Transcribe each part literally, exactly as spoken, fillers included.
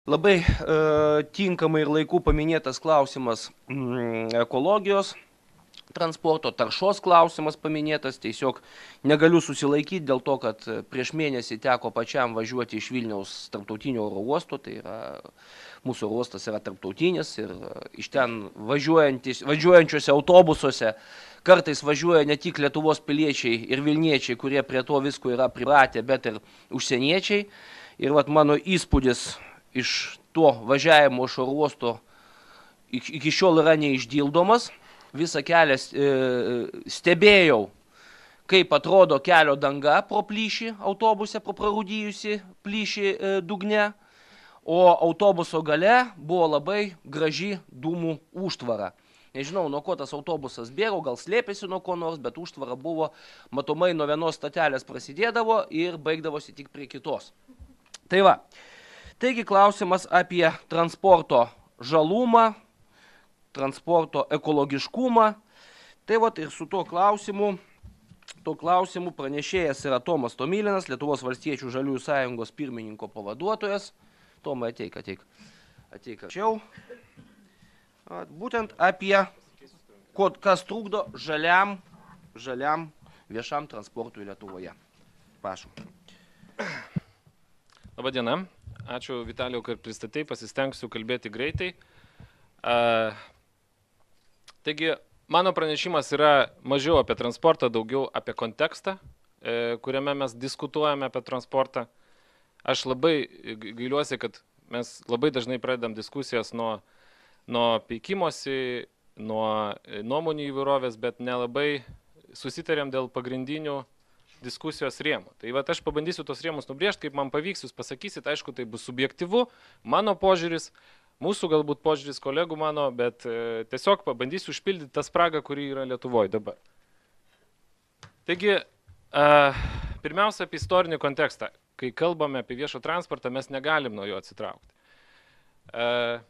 Labai e, tinkamai ir laiku paminėtas klausimas mm, ekologijos, transporto taršos klausimas paminėtas. Tiesiog negaliu susilaikyti dėl to, kad prieš mėnesį teko pačiam važiuoti iš Vilniaus tarptautinio oro uosto. Tai yra, mūsų oro uostas yra tarptautinis ir iš ten važiuojančiuose autobusuose kartais važiuoja ne tik Lietuvos piliečiai ir Vilniečiai, kurie prie to visko yra pripratę, bet ir užsieniečiai. Ir vat mano įspūdis iš to važiavimo iš oro uosto iki šiol yra neišdildomas. Visą kelią stebėjau, kaip atrodo kelio danga pro plyšį autobuse, pro prarūdijusi plyšį dugne, o autobuso gale buvo labai graži dūmų užtvara. Nežinau, nuo ko tas autobusas bėgo, gal slėpėsi nuo ko nors, bet užtvara buvo matomai nuo vienos statelės prasidėdavo ir baigdavosi tik prie kitos. Tai va. Taigi klausimas apie transporto žalumą, transporto ekologiškumą. Tai vat ir su tuo klausimu, tuo klausimu pranešėjas yra Tomas Tomilinas, Lietuvos valstiečių žaliųjų sąjungos pirmininko pavaduotojas. Tomai, ateik, ateik. Ateik arčiau. Būtent apie, kas trukdo žaliam, žaliam viešam transportui Lietuvoje. Prašau. Labą dieną. Ačiū, Vitalijau, kad pristatei, pasistengsiu kalbėti greitai. Uh, taigi, mano pranešimas yra mažiau apie transportą, daugiau apie kontekstą, e, kuriame mes diskutuojame apie transportą. Aš labai gailiuosi, kad mes labai dažnai pradedam diskusijas nuo, nuo peikimosi, nuo nuomonių įvairovės, bet nelabai susitarėm dėl pagrindinių diskusijos rėmų. Tai va, aš pabandysiu tos rėmus nubrėžti, kaip man pavyks, jūs pasakysit, aišku, tai bus subjektyvu, mano požiūris, mūsų galbūt požiūris kolegų mano, bet e, tiesiog pabandysiu užpildyti tą spragą, kuri yra Lietuvoje dabar. Taigi, e, pirmiausia apie istorinį kontekstą. Kai kalbame apie viešo transportą, mes negalim nuo jo atsitraukti. E,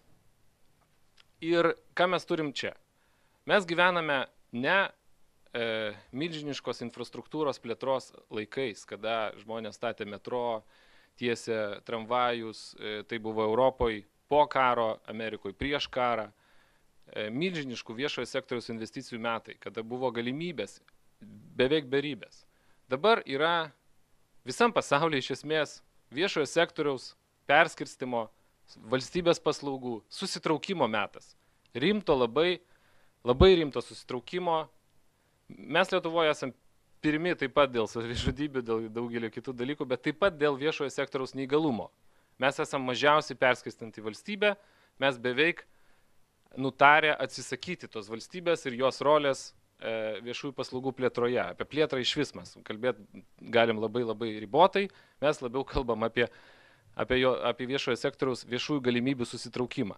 ir ką mes turim čia? Mes gyvename ne milžiniškos infrastruktūros plėtros laikais, kada žmonės statė metro, tiesė tramvajus, tai buvo Europoje po karo, Amerikoje prieš karą, milžiniškų viešojo sektoriaus investicijų metai, kada buvo galimybės beveik beribės. Dabar yra visam pasaulyje iš esmės viešojo sektoriaus perskirstimo, valstybės paslaugų, susitraukimo metas. Rimto labai, labai rimto susitraukimo. Mes Lietuvoje esame pirmi taip pat dėl savižudybių, dėl daugelio kitų dalykų, bet taip pat dėl viešojo sektoriaus neįgalumo. Mes esame mažiausiai perskirstanti valstybė, mes beveik nutarę atsisakyti tos valstybės ir jos rolės e, viešųjų paslaugų plėtroje. Apie plėtrą iš vis mes kalbėti galim labai labai ribotai, mes labiau kalbam apie, apie, jo, apie viešojo sektoriaus viešųjų galimybių susitraukimą.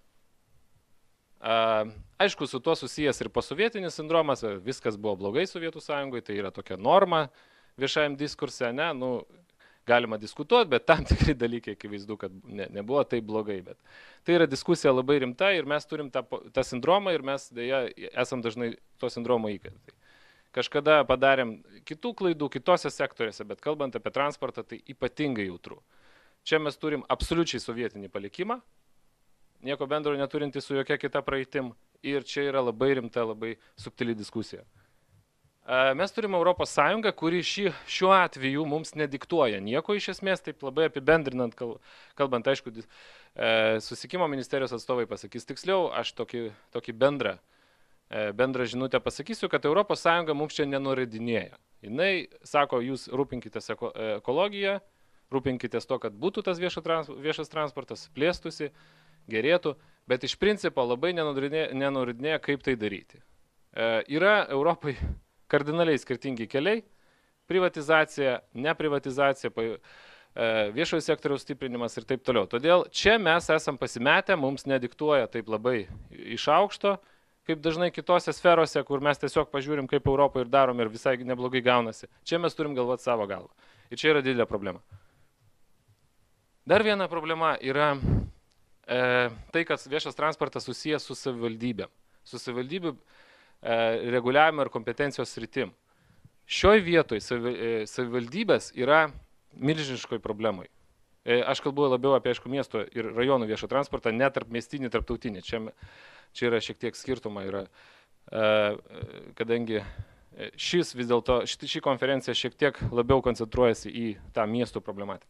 Aišku, su tuo susijęs ir posovietinis sindromas, viskas buvo blogai Sovietų sąjungoje, tai yra tokia norma viešajam diskurse, ne, nu, galima diskutuoti, bet tam tikri dalykai, akivaizdu, kad ne, nebuvo taip blogai, bet tai yra diskusija labai rimta ir mes turim tą, tą sindromą ir mes dėja esam dažnai to sindromo įkaitai. Kažkada padarėm kitų klaidų kitose sektoriuose, bet kalbant apie transportą, tai ypatingai jautru. Čia mes turim absoliučiai sovietinį palikimą, nieko bendro neturinti su jokia kita praeitim ir čia yra labai rimta, labai subtili diskusija. Mes turime Europos Sąjungą, kuri šį, šiuo atveju mums nediktuoja nieko iš esmės, taip labai apibendrinant, kalbant, aišku, Susisiekimo ministerijos atstovai pasakys tiksliau, aš tokį, tokį bendrą, bendrą žinutę pasakysiu, kad Europos Sąjunga mums čia nenurodinėja. Jinai sako, jūs rūpinkitės ekologiją, rūpinkitės to, kad būtų tas viešas transportas, plėstųsi, gerėtų, bet iš principo labai nenurodinėja, kaip tai daryti. E, yra Europai kardinaliai skirtingi keliai, privatizacija, neprivatizacija, e, viešojo sektoriaus stiprinimas ir taip toliau. Todėl čia mes esam pasimetę, mums nediktuoja taip labai iš aukšto, kaip dažnai kitose sferose, kur mes tiesiog pažiūrim, kaip Europoje ir darom ir visai neblogai gaunasi. Čia mes turim galvoti savo galvą. Ir čia yra didelė problema. Dar viena problema yra E, tai, kad viešas transportas susijęs su savivaldybėm, su savivaldybių e, reguliavimo ir kompetencijos sritim. Šioj vietoj savi, e, savivaldybės yra milžiniškoj problemai. Aš kalbu labiau apie, aišku, miesto ir rajonų viešą transportą, ne tarp miestinį, tarptautinį. Čia, čia yra šiek tiek skirtumą, yra, kadangi šis vis dėlto, ši, ši konferencija šiek tiek labiau koncentruojasi į tą miestų problematiką.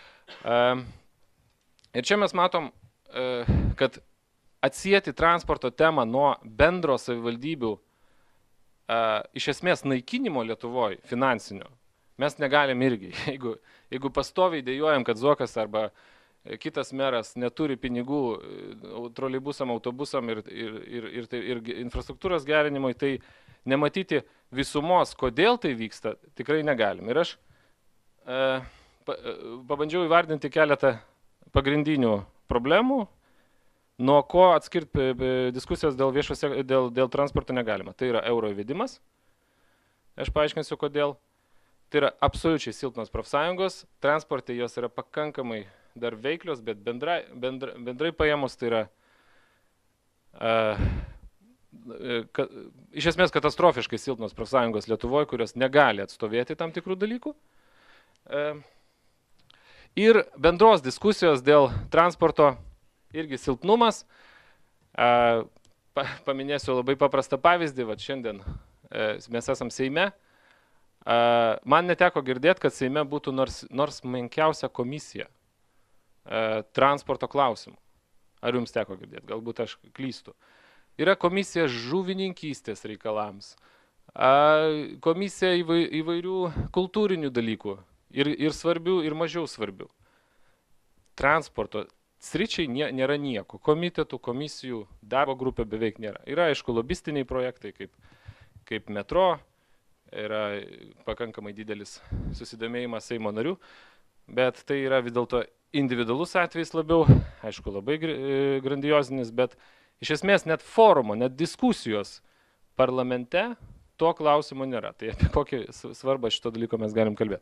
Ir čia mes matom, kad atsieti transporto temą nuo bendro savivaldybių iš esmės naikinimo Lietuvoje finansinio, mes negalim irgi. Jeigu, jeigu pastoviai dėjuojam, kad Zuokas arba kitas meras neturi pinigų troleibusam, autobusam ir, ir, ir, ir, ir, ir infrastruktūros gerinimui, tai nematyti visumos, kodėl tai vyksta, tikrai negalim. Ir aš e, pa, pabandžiau įvardinti keletą pagrindinių problemų, nuo ko atskirti diskusijos dėl, viešose, dėl, dėl transporto negalima. Tai yra euro įvedimas, aš paaiškinsiu kodėl. Tai yra absoliučiai silpnos profsąjungos, transportai jos yra pakankamai dar veiklios, bet bendrai, bendrai, bendrai paėmus tai yra uh, ka, iš esmės katastrofiškai silpnos profsąjungos Lietuvoje, kurios negali atstovėti tam tikrų dalykų. Uh, ir bendros diskusijos dėl transporto irgi silpnumas. Uh, pa, paminėsiu labai paprastą pavyzdį, va šiandien uh, mes esam Seime. Uh, man neteko girdėti, kad Seime būtų nors, nors menkiausia komisija uh, transporto klausimų. Ar jums teko girdėti? Galbūt aš klystu. Yra komisija žuvininkystės reikalams, uh, komisija įvai, įvairių kultūrinių dalykų, ir, ir svarbių, ir mažiau svarbių. Transporto sričiai nė, nėra nieko. Komitetų, komisijų, darbo grupė beveik nėra. Yra, aišku, lobistiniai projektai kaip, kaip metro, yra pakankamai didelis susidomėjimas Seimo narių, bet tai yra vis dėlto individualus atvejs labiau, aišku, labai grandiozinis, bet iš esmės net forumo, net diskusijos parlamente to klausimo nėra. Tai apie kokį svarbą šito dalyko mes galim kalbėti.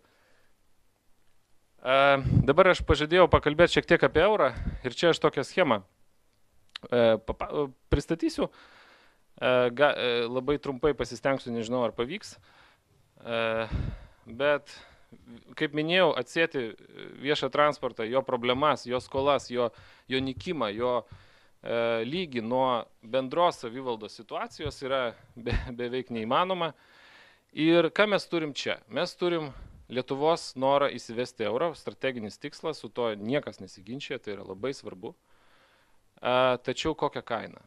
A, dabar aš pažadėjau pakalbėti šiek tiek apie eurą ir čia aš tokią schemą e, papa, pristatysiu. Ga, labai trumpai pasistengsiu, nežinau ar pavyks, bet kaip minėjau, atsieti viešą transportą, jo problemas, jo skolas, jo, jo nikimą, jo lygį nuo bendros savivaldos situacijos yra be, beveik neįmanoma. Ir ką mes turim čia? Mes turim Lietuvos norą įsivesti eurą, strateginis tikslas, su to niekas nesiginčia, tai yra labai svarbu. Tačiau kokią kainą?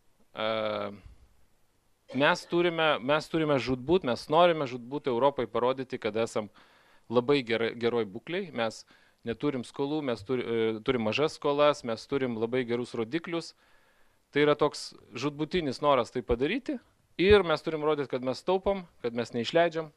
Mes turime, mes turime žūtbūt, mes norime žūtbūt Europai parodyti, kad esam labai gerai, geroj būkliai, mes neturim skolų, mes turi, turim mažas skolas, mes turim labai gerus rodiklius. Tai yra toks žūtbūtinis noras tai padaryti ir mes turim rodyti, kad mes taupom, kad mes neišleidžiam.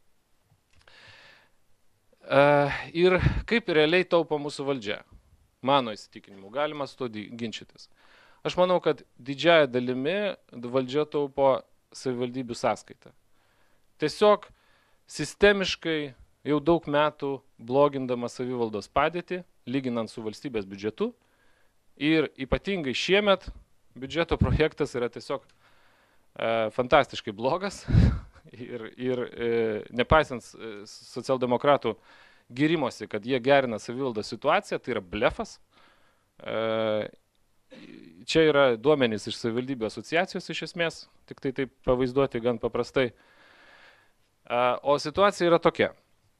Ir kaip realiai taupo mūsų valdžia? Mano įsitikinimu, galima su to ginčytis. Aš manau, kad didžiąją dalimi valdžia taupo savivaldybių sąskaitą. Tiesiog sistemiškai jau daug metų blogindama savivaldos padėtį, lyginant su valstybės biudžetu. Ir ypatingai šiemet biudžeto projektas yra tiesiog e, fantastiškai blogas. Ir, ir e, nepaisant socialdemokratų gyrimosi, kad jie gerina savivaldos situaciją, tai yra blefas. E, Čia yra duomenys iš savivaldybių asociacijos iš esmės, tik tai taip pavaizduoti gan paprastai. O situacija yra tokia.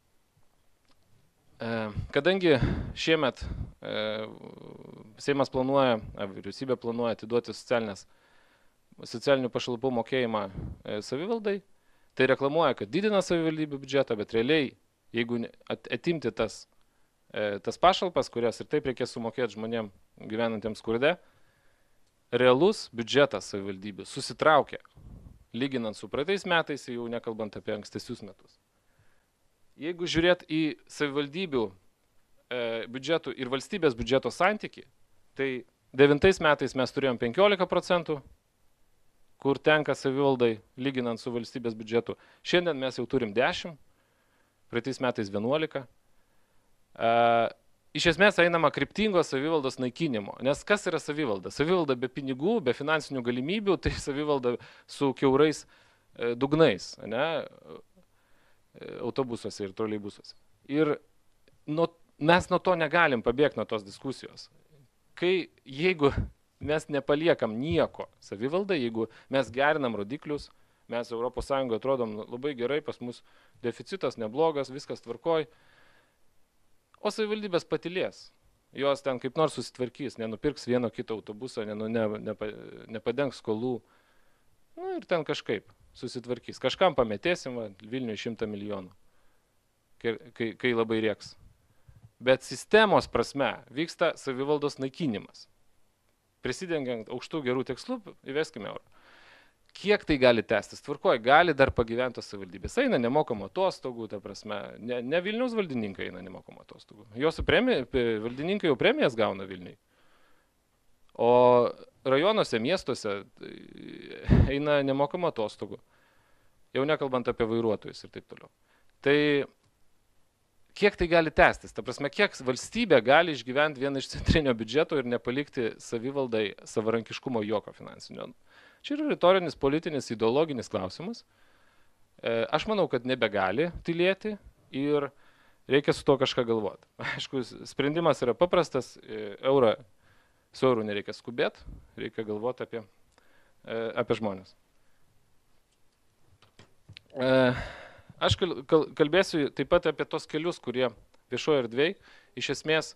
Kadangi šiemet Seimas planuoja, vyriausybė planuoja atiduoti socialinių pašalpų mokėjimą savivaldai, tai reklamuoja, kad didina savivaldybių biudžetą, bet realiai, jeigu atimti tas tas pašalpas, kurias ir taip reikės sumokėti žmonėm gyvenantiems skurde, realus biudžetas savivaldybių susitraukia, lyginant su praeitais metais, jau nekalbant apie ankstesius metus. Jeigu žiūrėt į savivaldybių e, biudžetų ir valstybės biudžeto santykį, tai devintais metais mes turėjom penkiolika procentų, kur tenka savivaldai lyginant su valstybės biudžetu. Šiandien mes jau turim dešimt, praeitais metais vienuolika. Uh, iš esmės einama kryptingos savivaldos naikinimo, nes kas yra savivalda? Savivalda be pinigų, be finansinių galimybių, tai savivalda su kiaurais e, dugnais, ne, autobusuose ir troleibusuose. Ir nuo mes nuo to negalim pabėgti nuo tos diskusijos. Kai jeigu mes nepaliekam nieko savivaldai, jeigu mes gerinam rodiklius, mes Europos Sąjungoje atrodom labai gerai, pas mus deficitas neblogas, viskas tvarkoj, o savivaldybės patilės. Jos ten kaip nors susitvarkys, nenupirks vieno kito autobuso, ne, ne, ne, nepadengs skolų, nu ir ten kažkaip susitvarkys. Kažkam pametėsim, va, Vilniui šimtą milijonų, kai, kai, kai labai rieks. Bet sistemos prasme vyksta savivaldos naikinimas. Prisidengiant aukštų gerų tikslų, įveskime eurą. Kiek tai gali tęstis? Tvarkoj, gali dar pagyventos savivaldybės. Eina nemokamų atostogų, ta prasme, ne, ne Vilniaus valdininkai eina nemokamų atostogų. Jos premija, valdininkai jau premijas gauna Vilniui. O rajonuose, miestuose eina nemokamų atostogų. Jau nekalbant apie vairuotojus ir taip toliau. Tai kiek tai gali tęstis? Ta prasme, kiek valstybė gali išgyventi vieną iš centrinio biudžeto ir nepalikti savivaldai savarankiškumo jokio finansinio? Čia yra retorinis, politinis, ideologinis klausimas. Aš manau, kad nebegali tylėti ir reikia su to kažką galvoti. Aišku, sprendimas yra paprastas, eurą, su eurų nereikia skubėti, reikia galvoti apie, apie žmonės. Aš kalbėsiu taip pat apie tos kelius, kurie viešoje erdvėje iš esmės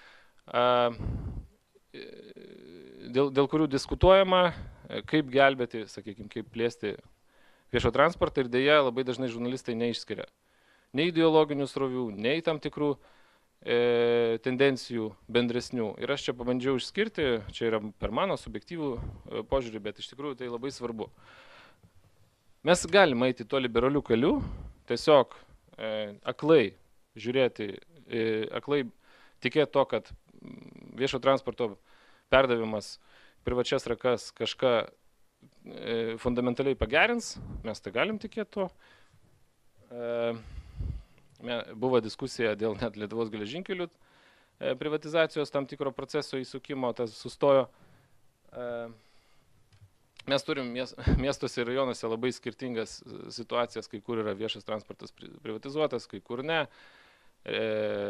dėl, dėl kurių diskutuojama, kaip gelbėti, sakykime, kaip plėsti viešo transportą ir dėja labai dažnai žurnalistai neišskiria nei ideologinių srovių, nei tam tikrų e, tendencijų bendresnių. Ir aš čia pabandžiau išskirti, čia yra per mano subjektyvų e, požiūrį, bet iš tikrųjų tai labai svarbu. Mes galime eiti tuo liberaliu keliu, tiesiog e, aklai žiūrėti, e, aklai tikėti to, kad viešo transporto perdavimas privačias rakas kažką e, fundamentaliai pagerins, mes tai galim tikėti tuo. E, buvo diskusija dėl net Lietuvos geležinkelių e, privatizacijos tam tikro proceso įsukimo, tas sustojo. E, mes turim mies, miestuose ir rajonuose labai skirtingas situacijas, kai kur yra viešas transportas privatizuotas, kai kur ne. E,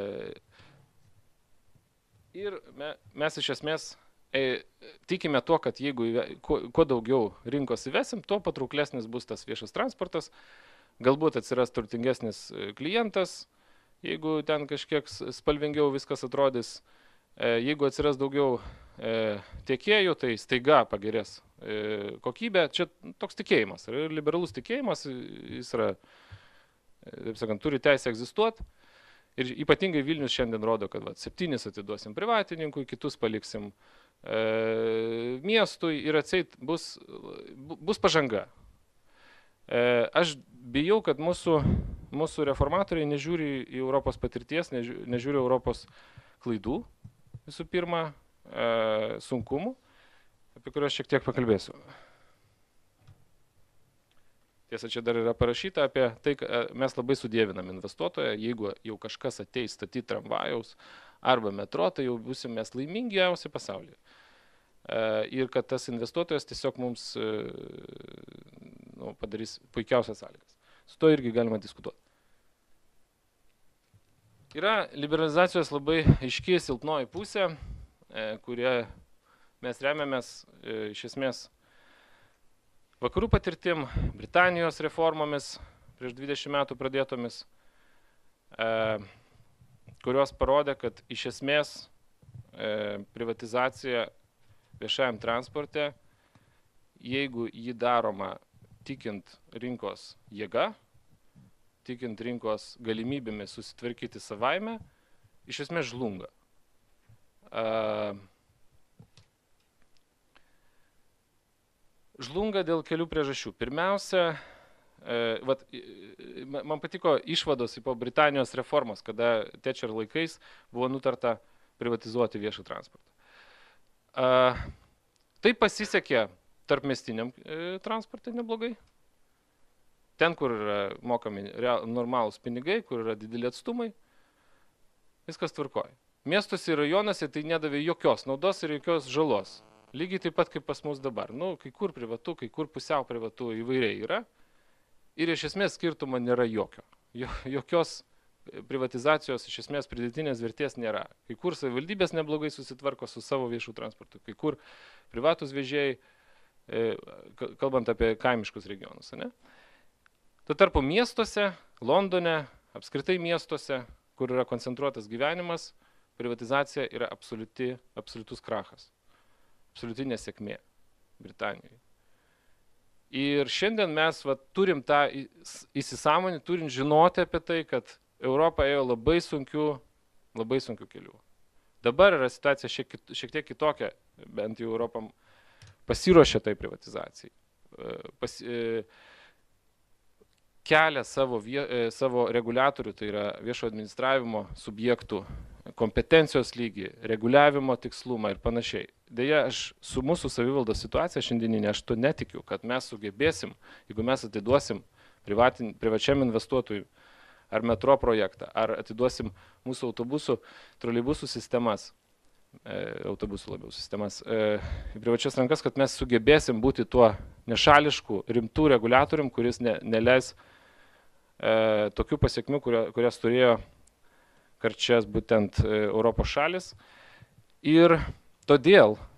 ir me, mes iš esmės E, tikime to, kad jeigu kuo, kuo daugiau rinkos įvesim, tuo patrauklesnis bus tas viešas transportas, galbūt atsiras turtingesnis klientas, jeigu ten kažkiek spalvingiau viskas atrodys, e, jeigu atsiras daugiau e, tiekėjų, tai staiga pagerės e, kokybė. Čia toks tikėjimas, ir liberalus tikėjimas, jis yra, taip sakant, turi teisę egzistuoti. Ir ypatingai Vilnius šiandien rodo, kad va, septynis atiduosim privatininkui, kitus paliksim e, miestui ir atseit bus, bus pažanga. E, aš bijau, kad mūsų, mūsų reformatoriai nežiūri į Europos patirties, nežiūri, nežiūri Europos klaidų, visų pirma, e, sunkumų, apie kuriuos šiek tiek pakalbėsiu. Tiesa, čia dar yra parašyta apie tai, kad mes labai sudievinam investuotoją, jeigu jau kažkas ateis statyti tramvajaus arba metro, tai jau būsim mes laimingiausi pasaulyje. Ir kad tas investuotojas tiesiog mums nu, padarys puikiausias sąlygas. Su to irgi galima diskutuoti. Yra liberalizacijos labai aiški silpnoji pusė, kurie mes remiamės iš esmės vakarų patirtim, Britanijos reformomis prieš dvidešimt metų pradėtomis, e, kurios parodė, kad iš esmės e, privatizacija viešajam transporte, jeigu jį daroma tikint rinkos jėga, tikint rinkos galimybėmis susitvarkyti savaime, iš esmės žlunga. E, Žlunga dėl kelių priežasčių. Pirmiausia, e, vat, man patiko išvados po Britanijos reformos, kada Thatcher laikais buvo nutarta privatizuoti viešą transportą. E, tai pasisekė tarpmiestiniam e, transportui neblogai. Ten, kur yra mokami normalūs pinigai, kur yra dideli atstumai, viskas tvarkoja. Miestuose ir rajonuose tai nedavė jokios naudos ir jokios žalos. Lygiai taip pat kaip pas mus dabar. Nu, kai kur privatu, kai kur pusiau privatu įvairiai yra. Ir iš esmės skirtumo nėra jokio. Jokios privatizacijos iš esmės pridėtinės vertės nėra. Kai kur savivaldybės neblogai susitvarko su savo viešų transportu, kai kur privatus vežėjai, kalbant apie kaimiškus regionus. Ne? Tuo tarpu miestuose, Londone, apskritai miestuose, kur yra koncentruotas gyvenimas, privatizacija yra absoliuti, absoliutus krachas, absoliuti nesėkmė Britanijoje. Ir šiandien mes va, turim tą įsisąmonį, turim žinoti apie tai, kad Europa ėjo labai sunkių, labai sunkių kelių. Dabar yra situacija šiek, šiek tiek kitokia, bent jau Europam pasiruošė tai privatizacijai. Pas, e, kelia savo, vie, e, savo reguliatorių, tai yra viešo administravimo subjektų kompetencijos lygį, reguliavimo tikslumą ir panašiai. Deja, aš su mūsų savivaldos situacija šiandieninė, aš to netikiu, kad mes sugebėsim, jeigu mes atiduosim privatin, privačiam investuotojui ar metro projektą, ar atiduosim mūsų autobusų, troleibusų sistemas, e, autobusų labiau sistemas, e, į privačias rankas, kad mes sugebėsim būti tuo nešališku, rimtų reguliatorium, kuris ne, neleis e, tokių pasiekmių, kurio, kurias turėjo karčias būtent e, Europos šalis. Ir todėl e,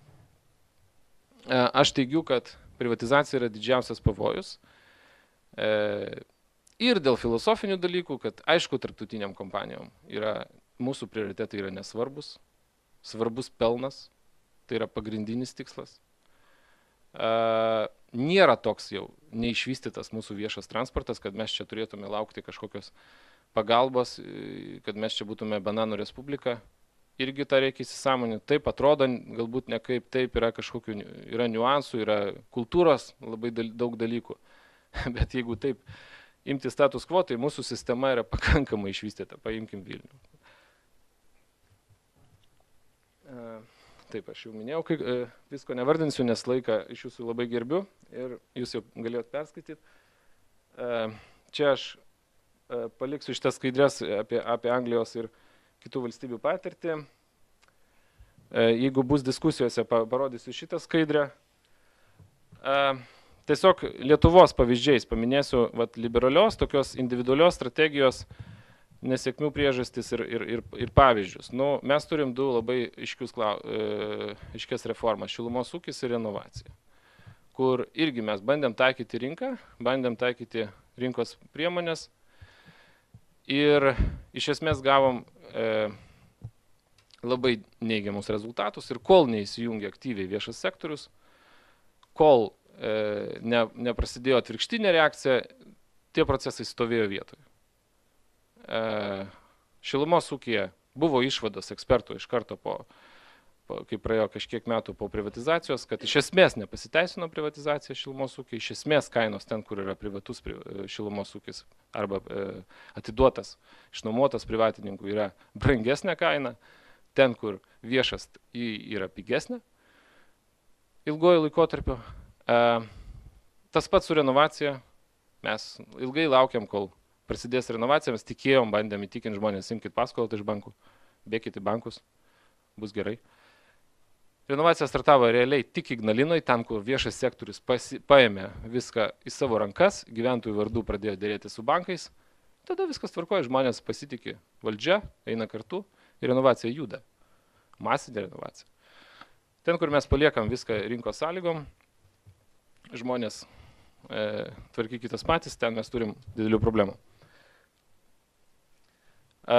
aš teigiu, kad privatizacija yra didžiausias pavojus. E, Ir dėl filosofinių dalykų, kad aišku, tarptautiniam kompanijom yra, mūsų prioritetai yra nesvarbus, svarbus pelnas, tai yra pagrindinis tikslas. Uh, nėra toks jau neišvystytas mūsų viešas transportas, kad mes čia turėtume laukti kažkokios pagalbos, kad mes čia būtume bananų respublika. Irgi tą reikia įsisąmoninti. Taip atrodo, galbūt ne kaip taip, yra kažkokių, yra niuansų, yra kultūros, labai daug dalykų. Bet jeigu taip imti status quo, tai mūsų sistema yra pakankamai išvystyta. Paimkim Vilnių. Taip, aš jau minėjau, kai visko nevardinsiu, nes laiką iš jūsų labai gerbiu ir jūs jau galėjot perskaityti. Čia aš paliksiu šitas skaidrės apie, apie Anglijos ir kitų valstybių patirtį. Jeigu bus diskusijose, parodysiu šitą skaidrę. Tiesiog Lietuvos pavyzdžiais paminėsiu vat, liberalios, tokios individualios strategijos nesėkmių priežastis ir, ir, ir, ir pavyzdžius. Nu, mes turim du labai iškius, e, iškias reformas – šilumos ūkis ir renovacija, kur irgi mes bandėm taikyti rinką, bandėm taikyti rinkos priemonės ir iš esmės gavom e, labai neigiamus rezultatus ir kol neįsijungia aktyviai viešas sektorius, kol Ne, neprasidėjo atvirkštinė reakcija, tie procesai stovėjo vietoje. E, šilumos ūkyje buvo išvados ekspertų iš karto po, po, kai praėjo kažkiek metų po privatizacijos, kad iš esmės nepasiteisino privatizacija šilumos ūkiai, iš esmės kainos ten, kur yra privatus šilumos ūkis arba e, atiduotas, išnuomotas privatininkų yra brangesnė kaina, ten, kur viešas yra pigesnė ilgojo laikotarpio. Uh, tas pats su renovacija, mes ilgai laukiam, kol prasidės renovacija, mes tikėjom, bandėm įtikinti žmonės, imkite paskolą iš bankų, bėkite į bankus, bus gerai. Renovacija startavo realiai tik Ignalinoje, ten, kur viešas sektorius pasi, paėmė viską į savo rankas, gyventojų vardų pradėjo dėrėti su bankais, tada viskas tvarkoja, žmonės pasitikė valdžia, eina kartu ir renovacija juda. Masinė renovacija. Ten, kur mes paliekam viską rinkos sąlygom, žmonės e, tvarkykitas patys, ten mes turim didelių problemų. E,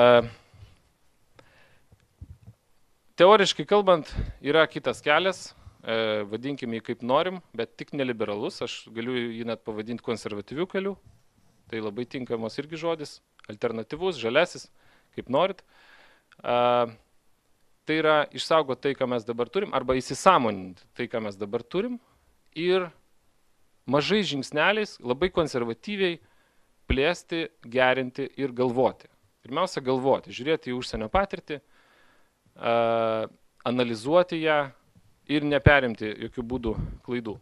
teoriškai kalbant, yra kitas kelias, e, vadinkim jį kaip norim, bet tik neliberalus, aš galiu jį net pavadinti konservatyvių kelių, tai labai tinkamos irgi žodis, alternatyvus, žalesis, kaip norit. E, tai yra išsaugoti tai, ką mes dabar turim, arba įsisąmoninti tai, ką mes dabar turim ir mažai žingsneliais, labai konservatyviai plėsti, gerinti ir galvoti. Pirmiausia, galvoti, žiūrėti į užsienio patirtį, uh, analizuoti ją ir neperimti jokių būdų klaidų.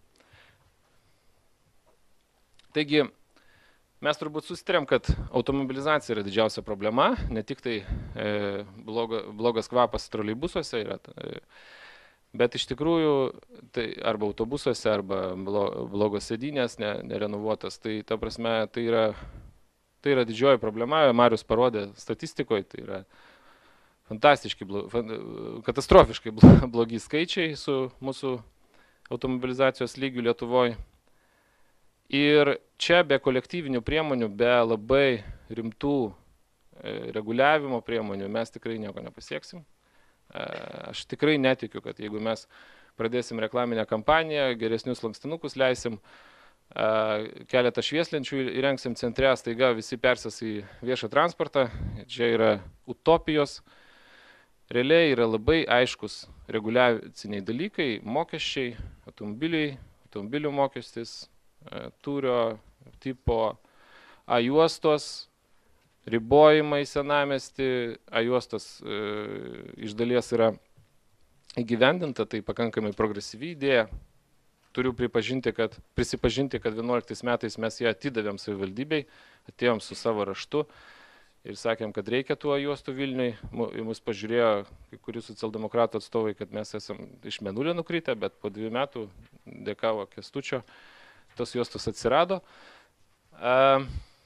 Taigi, mes turbūt susitarėm, kad automobilizacija yra didžiausia problema, ne tik tai e, bloga, blogas kvapas troleibusuose yra, e, bet iš tikrųjų, tai arba autobusuose, arba blogos sėdynės, ne, nerenovuotas, tai ta prasme, tai yra Tai yra didžioji problema, Marius parodė statistikoje, tai yra fantastiškai, katastrofiškai blogi skaičiai su mūsų automobilizacijos lygių Lietuvoje. Ir čia be kolektyvinių priemonių, be labai rimtų reguliavimo priemonių mes tikrai nieko nepasieksim. Aš tikrai netikiu, kad jeigu mes pradėsim reklaminę kampaniją, geresnius lankstinukus leisim, keletą švieslenčių įrengsim centre, staiga visi persės į viešą transportą. Čia yra utopijos. Realiai yra labai aiškus reguliaciniai dalykai, mokesčiai, automobiliai, automobilių mokestis, turio, tipo, A juostos, ribojimai senamiestį, A juostos e, iš dalies yra įgyvendinta, tai pakankamai progresyvi idėja. Turiu pripažinti, kad, prisipažinti, kad vienuoliktais metais mes ją atidavėm savivaldybei, atėjom su savo raštu ir sakėm, kad reikia tų A juostų Vilniui. Mus pažiūrėjo kai kurių socialdemokratų atstovai, kad mes esam iš mėnulio nukritę, bet po dviejų metų dėka Kęstučio tos juostos atsirado. Uh,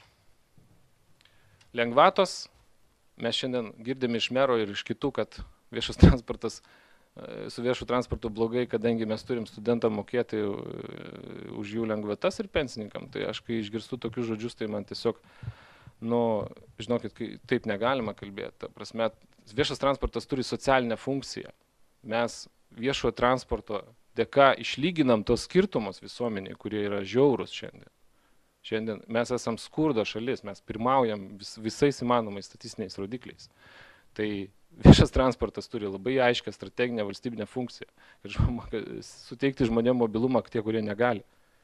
Lengvatos, mes šiandien girdime iš mero ir iš kitų, kad viešas transportas, su viešu transportu blogai, kadangi mes turim studentam mokėti už jų lengvatas ir pensininkam. Tai aš, kai išgirstu tokius žodžius, tai man tiesiog, nu, žinokit, taip negalima kalbėti. Ta prasme, viešas transportas turi socialinę funkciją. Mes viešojo transporto dėka išlyginam tos skirtumus visuomeniai, kurie yra žiaurūs šiandien. Šiandien mes esam skurdo šalis, mes pirmaujam vis, visais įmanomais statistiniais rodikliais. Tai viešas transportas turi labai aiškę strateginę valstybinę funkciją, kad, žmoma, kad suteikti žmonėm mobilumą tie, kurie negali.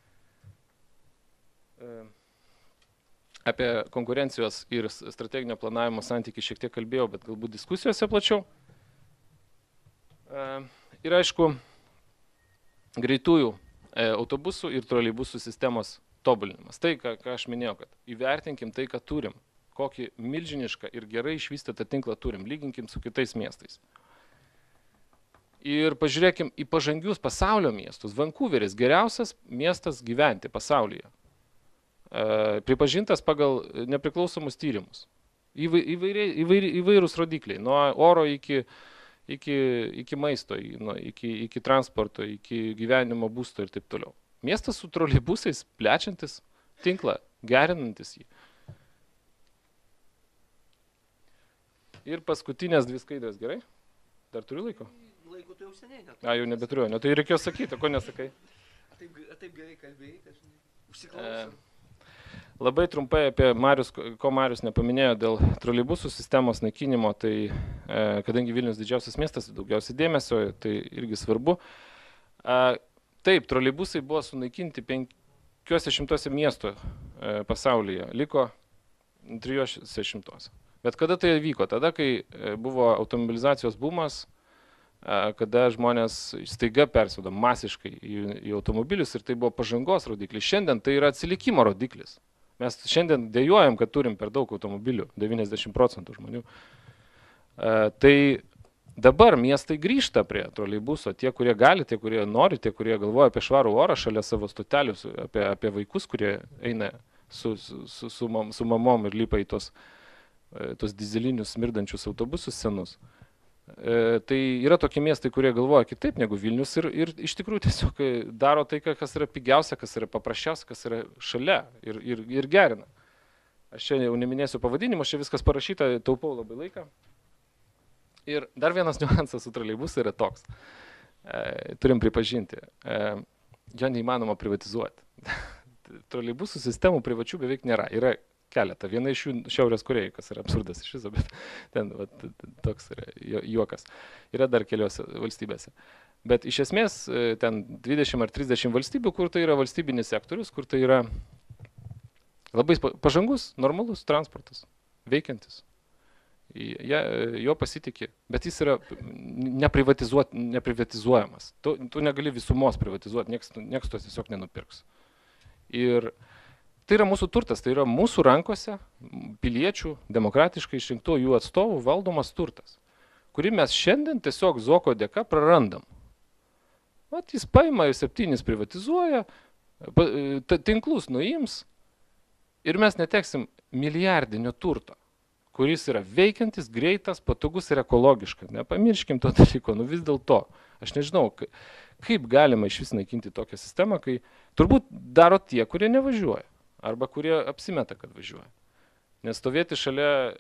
Apie konkurencijos ir strateginio planavimo santykį šiek tiek kalbėjau, bet galbūt diskusijose plačiau. Ir aišku, greitųjų autobusų ir troleibusų sistemos tobulinimas. Tai, ką, ką aš minėjau, kad įvertinkim tai, ką turim, kokį milžinišką ir gerai išvystytą tinklą turim, lyginkim su kitais miestais. Ir pažiūrėkim į pažangius pasaulio miestus. Vancouveris geriausias miestas gyventi pasaulyje. E, pripažintas pagal nepriklausomus tyrimus. Įvairiai, įvairiai, įvairūs rodikliai, nuo oro iki, iki, iki maisto, nuo, iki, iki transporto, iki gyvenimo būsto ir taip toliau. Miestas su troleibusais, plečiantis tinklą, gerinantis jį. Ir paskutinės dvi skaidrės, gerai? Dar turiu laiko? Laiko tai jau seniai net. A, jau nebeturiu, ne, tai reikėjo sakyti, ko nesakai? Taip, taip gerai kalbėjai, kad užsiklausau. E, labai trumpai apie Marius, ko Marius nepaminėjo dėl troleibusų sistemos naikinimo, tai e, kadangi Vilnius didžiausias miestas, daugiausiai dėmesio, tai irgi svarbu. E, taip, troleibusai buvo sunaikinti penkiuose šimtuose miestų e, pasaulyje, liko trijuose šimtuose. Bet kada tai vyko? Tada, kai buvo automobilizacijos bumas, kada žmonės staiga persėdo masiškai į, į automobilius ir tai buvo pažangos rodiklis. Šiandien tai yra atsilikimo rodiklis. Mes šiandien dejuojam, kad turim per daug automobilių, devyniasdešimt procentų žmonių. Tai dabar miestai grįžta prie troleibuso, tie, kurie gali, tie, kurie nori, tie, kurie galvoja apie švarų orą šalia savo stotelių, apie, apie vaikus, kurie eina su, su, su, su, mam, su mamom ir lipa į tos tos dizelinius smirdančius autobusus senus. E, tai yra tokie miestai, kurie galvoja kitaip negu Vilnius ir, ir iš tikrųjų tiesiog daro tai, kas yra pigiausia, kas yra paprasčiausia, kas yra šalia ir, ir, ir gerina. Aš čia jau neminėsiu pavadinimus, čia viskas parašyta, taupau labai laiką. Ir dar vienas niuansas su troleibusu yra toks. E, turim pripažinti, e, jo neįmanoma privatizuoti. Troleibusų sistemų privačių beveik nėra. Yra keletą. Viena iš jų Šiaurės Korėjai, kas yra absurdas iš viso, bet ten vat, toks yra juokas. Yra dar keliose valstybėse. Bet iš esmės ten dvidešimt ar trisdešimt valstybių, kur tai yra valstybinis sektorius, kur tai yra labai pažangus, normalus transportas, veikiantis. Ja, jo pasitikė, bet jis yra neprivatizuot, neprivatizuojamas. Tu, tu negali visumos privatizuoti, nieks, nieks to tiesiog nenupirks. Ir tai yra mūsų turtas, tai yra mūsų rankose piliečių, demokratiškai išrinktų jų atstovų valdomas turtas, kurį mes šiandien tiesiog Zuoko dėka prarandam. Vat jis paima ir septynis privatizuoja, tinklus nuims, ir mes neteksim milijardinio turto, kuris yra veikiantis, greitas, patogus ir ekologiškas. Nepamirškim to dalyko, nu vis dėlto. Aš nežinau, kaip galima iš vis naikinti tokią sistemą, kai turbūt daro tie, kurie nevažiuoja, arba kurie apsimeta, kad važiuoja. Nes stovėti šalia...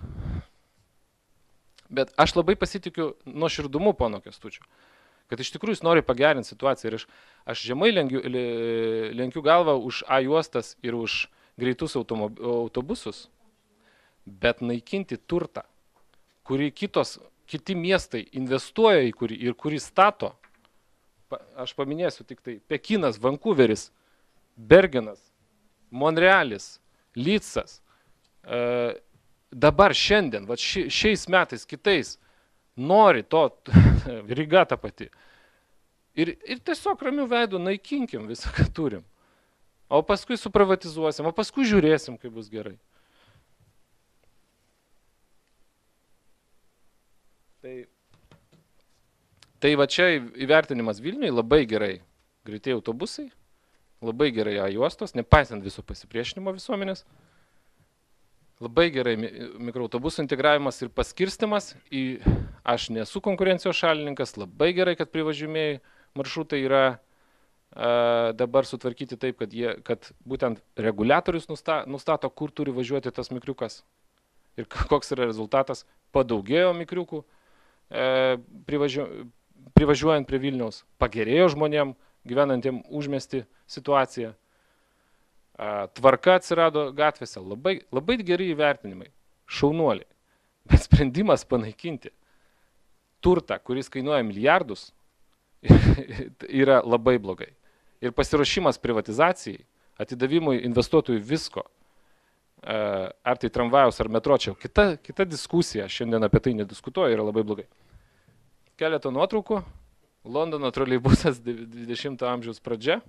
Bet aš labai pasitikiu nuoširdumu pono Kęstučio, kad iš tikrųjų jis nori pagerinti situaciją ir aš, aš žemai lenkiu, lenkiu galvą už A juostas ir už greitus autobusus, bet naikinti turtą, kurį kitos, kiti miestai investuoja į kurį ir kurį stato, aš paminėsiu tik tai Pekinas, Vancouveris, Bergenas, Monrealis, Lydsas, e, dabar šiandien, va, ši, šiais metais, kitais, nori to, Ryga ta pati. Ir, ir tiesiog ramių veidų naikinkim visą, ką turim. O paskui suprivatizuosim, o paskui žiūrėsim, kaip bus gerai. Tai, tai va čia įvertinimas Vilniui labai gerai. Greitieji autobusai, labai gerai A juostos, nepaisant viso pasipriešinimo visuomenės. Labai gerai mikroautobusų integravimas ir paskirstimas. Į, aš nesu konkurencijos šalininkas, labai gerai, kad privažiuojamieji maršrutai yra a, dabar sutvarkyti taip, kad, jie, kad būtent reguliatorius nusta, nustato, kur turi važiuoti tas mikriukas. Ir koks yra rezultatas. Padaugėjo mikriukų e, privažiu, privažiuojant prie Vilniaus. Pagerėjo žmonėm gyvenantiem užmiestį situaciją. Tvarka atsirado gatvėse, labai, labai geri įvertinimai, šaunuoliai. Bet sprendimas panaikinti turtą, kuris kainuoja milijardus, yra labai blogai. Ir pasiruošimas privatizacijai, atidavimui investuotojų visko, ar tai tramvajaus, ar metro, čia kita, kita diskusija, šiandien apie tai nediskutuoju, yra labai blogai. Keletą nuotraukų, Londono troleibusas dvidešimto amžiaus pradžia.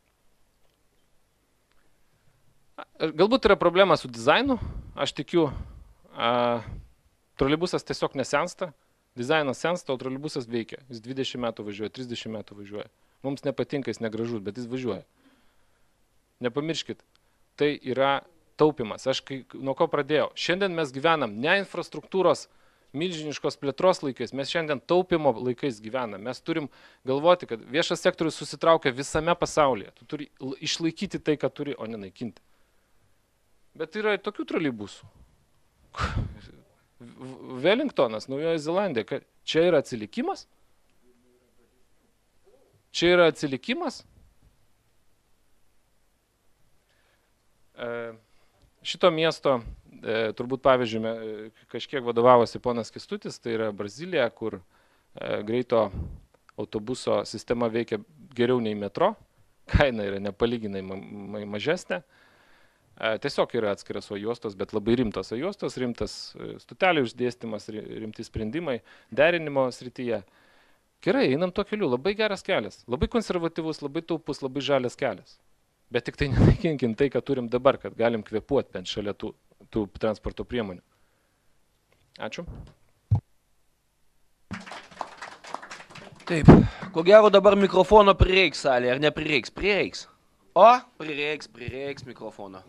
Galbūt yra problema su dizainu, aš tikiu, a, troleibusas tiesiog nesensta, dizainas sensta, o troleibusas veikia. Jis dvidešimt metų važiuoja, trisdešimt metų važiuoja. Mums nepatinka, jis negražus, bet jis važiuoja. Nepamirškit, tai yra taupimas. Aš kai, nuo ko pradėjau. Šiandien mes gyvenam ne infrastruktūros milžiniškos plėtros laikais, mes šiandien taupimo laikais gyvenam. Mes turim galvoti, kad viešas sektorius susitraukia visame pasaulyje. Tu turi išlaikyti tai, ką turi, o ne naikinti. Bet yra ir tokių troleibusų. Wellingtonas, Naujoji Zelandija. Čia yra atsilikimas? Čia yra atsilikimas? E, šito miesto, e, turbūt pavyzdžiui, kažkiek vadovavosi ponas Kęstutis, tai yra Brazilija, kur e, greito autobuso sistema veikia geriau nei metro. Kaina yra nepalyginai ma mažesnė. Tiesiog yra atskiras A juostos, bet labai rimtos A juostos, rimtas stotelių išdėstymas, rimti sprendimai, derinimo srityje. Gerai, einam to keliu, labai geras kelias, labai konservatyvus, labai taupus, labai žalias kelias. Bet tik tai nenaikinkim tai, ką turim dabar, kad galim kvėpuoti bent šalia tų, tų transporto priemonių. Ačiū. Taip, ko gero dabar mikrofono prireiks salėje, ar neprireiks? Prireiks. O, prireiks, prireiks mikrofono.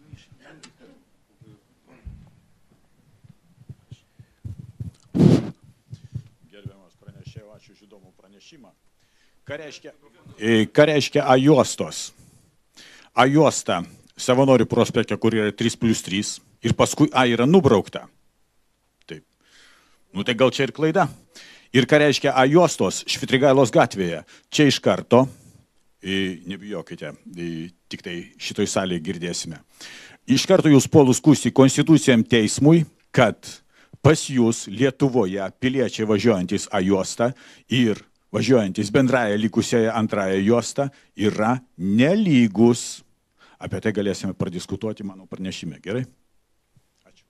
Gerbiamas pranešėjau, ačiū už įdomų pranešimą. Ką reiškia, ką reiškia A juostos? A juosta Savanorių prospekte, kur yra trys plius trys, ir paskui A yra nubraukta. Taip. Nu tai gal čia ir klaida. Ir ką reiškia A juostos Švitrigailos gatvėje? Čia iš karto, nebijokite, tik tai šitoj salėje girdėsime. Iš karto jūs puolus skųsti Konstitucijam teismui, kad pas jūs Lietuvoje piliečiai važiuojantis A juostą ir važiuojantis bendraja likusioje antrąją juostą yra nelygus. Apie tai galėsime pradiskutuoti mano pranešime. Gerai? Ačiū.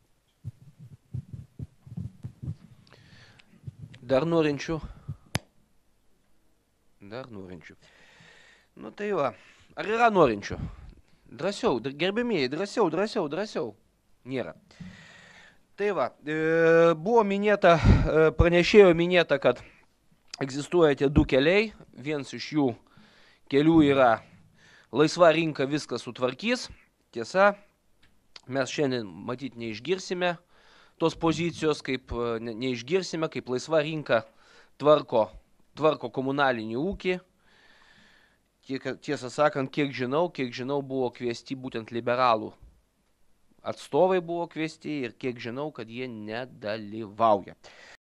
Dar norinčių? Dar norinčių. Nu tai va, ar yra norinčių? Drąsiau, gerbėmieji, drąsiau, drąsiau, drąsiau. Nėra. Tai va, e, buvo minėta, e, pranešėjo minėta, kad egzistuoja tie du keliai. Vienas iš jų kelių yra laisva rinka viską sutvarkys. tiesa, mes šiandien matyt neišgirsime tos pozicijos, kaip ne, neišgirsime, kaip laisva rinka tvarko, tvarko komunalinį ūkį. Tiesą sakant, kiek žinau, kiek žinau, buvo kviesti būtent liberalų atstovai buvo kviesti ir kiek žinau, kad jie nedalyvauja.